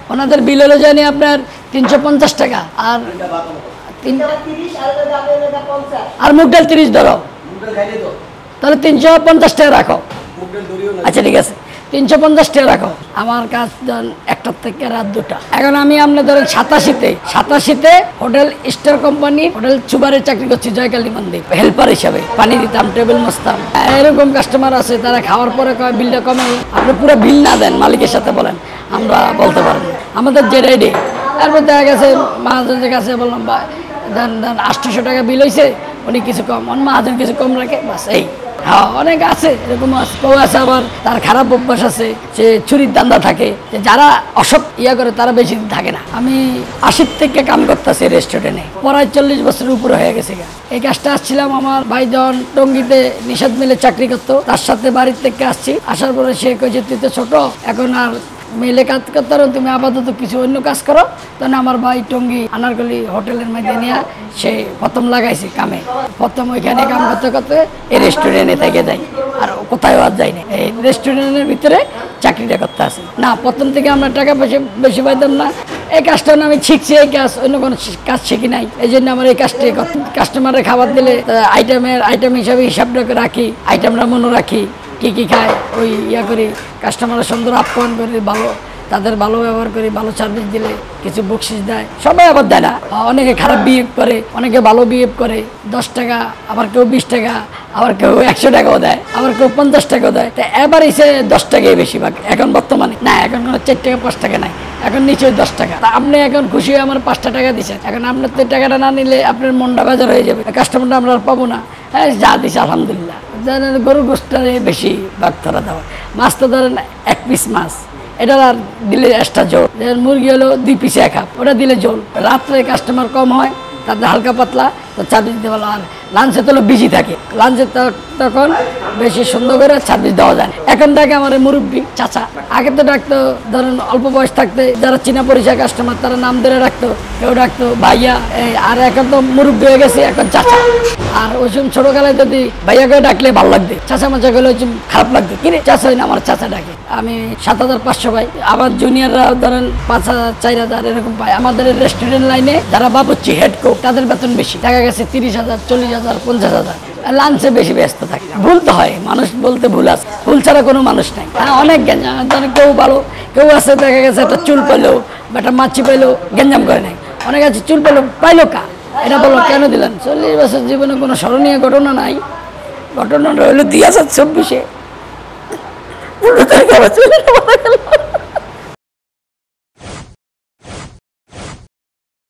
ওনাদের বিল হলো জানি আপনার 350 টাকা আর আর মুগ ডাল 30 ধরো, তাহলে 350 টাকা রাখো। আচ্ছা ঠিক আছে, 350 টাকা রাখো। আমার কাজ ধরেন 1টা থেকে রাত 2টা। এখন আমি আপনার ধরেন 87-তে হোটেল স্টার কোম্পানি হোটেল সুবারে চাকরি করছি, জয়কালী মন্দির হেল্পার হিসাবে, পানি দিতাম, টেবিল মুছতাম। এরকম কাস্টমার আছে তারা খাওয়ার পরে কয় বিলটা কমে, আপনি পুরো বিল না দেন মালিকের সাথে বলেন, আমরা বলতে পারবো আমাদের যে রেডি। তারপর দেখা গেছে মহাজনের কাছে বললাম ভাই দেন 800 টাকা বিল হয়েছে, উনি কিছু কম, মহাজন কিছু কম রাখে, বাস এই। হ্যাঁ অনেক আছে এরকম কেউ আছে, আবার তার খারাপ অভ্যাস আছে, সে চুরির ধান্দা থাকে, যারা অসৎ করে তারা বেশি দিন থাকে না। আমি 80 থেকে কাম করতেছি রেস্টুরেন্টে, প্রায় 40 বছরের উপরে হয়ে গেছে। এই কাজটা আসছিলাম, আমার ভাই যখন টঙ্গিতে নিষাদ মিলে চাকরি করতো, তার সাথে বাড়ির থেকে আসছি। আসার পরে সে কইছে তুই তো ছোট, এখন আর মেলে কাজ করতে পারো, তুমি আপাতত কিছু অন্য কাজ করো। তখন আমার ভাই টঙ্গি আনারকলি হোটেলের মধ্যে নিয়ে সে প্রথম লাগাইছে কামে। প্রথম ওইখানে কাম করতে করতে এই রেস্টুরেন্টে থেকে যাই, আর কোথাও আর যাই না, এই রেস্টুরেন্টের ভিতরে চাকরিটা করতে আসি। না প্রথম থেকে আমরা টাকা পয়সা বেশি পাইতাম না, এই কাজটা আমি শিখছি, এই কাজ অন্য কোনো কাজ শিখি নাই। এই জন্য আমার এই কাজটাই কাস্টমারের খাবার দিলে আইটেম হিসাবে হিসাবটা রাখি, আইটেমটা মনে রাখি, কী কী খায় ওই করি, কাস্টমারের সুন্দর আপ্যায়ন করি, ভালো তাদের ভালো ব্যবহার করি, ভালো সার্ভিস দিলে কিছু বকশিস দেয়। সবাই আবার দেয় না, অনেকে খারাপ বিহেভ করে, অনেকে ভালো বিহেভ করে। 10 টাকা, আবার কেউ 20 টাকা, আবার কেউ 100 টাকাও দেয়, আবার কেউ 50 টাকাও দেয়। তো এবার এসে 10 টাকাই বেশিরভাগ এখন বর্তমানে। না এখন কোনো 4 টাকা 5 টাকা নাই, এখন নিচে 10 টাকা। তা আপনি এখন খুশি হয়ে আমার 5টা টাকা দিচ্ছেন, এখন আপনার তো টাকাটা না নিলে আপনার মনটা বাজার হয়ে যাবে, কাস্টমারটা আমরা আর পাবো না। হ্যাঁ যা দিচ্ছে আলহামদুলিল্লাহ। গরুর গোশটারে বেশি ভাগ ধরা দেওয়া, মাছ তো ধরেন 1 পিস মাছ, এটা আর দিলে এক্সট্রা জোর। মুরগি হলো 2 পিসে 1 হাফ, ওটা দিলে জোর। রাত্রে কাস্টমার কম হয়, তাদের হালকা পাতলা তো সার্ভিস দিতে পারলো। আর লাঞ্চে তো বিজি থাকে, লাঞ্চে তখন বেশি সুন্দর করে সার্ভিস দেওয়া যায়। এখন থাকে আমার মুরব্বী চাচা, আগে তো ডাকতো ধরেন অল্প বয়স থাকতে যারা চীনা পরিচয় কাস্টমার তারা নাম ধরে রাখতো, কেউ ডাকতো ভাইয়া। আর এখন তো মুরব্বী হয়ে গেছে, এখন চাচা। আর ওই সময় ছোটকালে যদি ভাইয়াকে ডাকলে ভালো লাগবে, চাচা মাচা গেলে ওই খারাপ লাগবে, কিরে চাচা হয় না আমার চাচা ডাকে। আমি 7500 পাই, আবার জুনিয়ররা ধরেন 5000 4000 এরকম পায়। আমাদের রেস্টুরেন্ট লাইনে যারা বাবুর্চি হেড কুক তাদের বেতন বেশি, দেখা গেছে 30,000 40,000 50,000। লাঞ্চে বেশি ব্যস্ত থাকে, ভুল তো হয়, মানুষ বলতে ভুল আছে, ভুল ছাড়া কোনো মানুষ নাই। হ্যাঁ অনেক গেঞ্জাম, কেউ ভালো কেউ আছে, দেখা গেছে একটা চুল পাইলো বা একটা মাছি পাইলো গেঞ্জাম করে নাই। অনেক আছে চুল পাইলো কা, এটা বলো কেন দিলেন। 40 বছর জীবনে কোনো স্মরণীয় ঘটনা নাই, ঘটনাটা হলো 2024-এ 15 তারিখে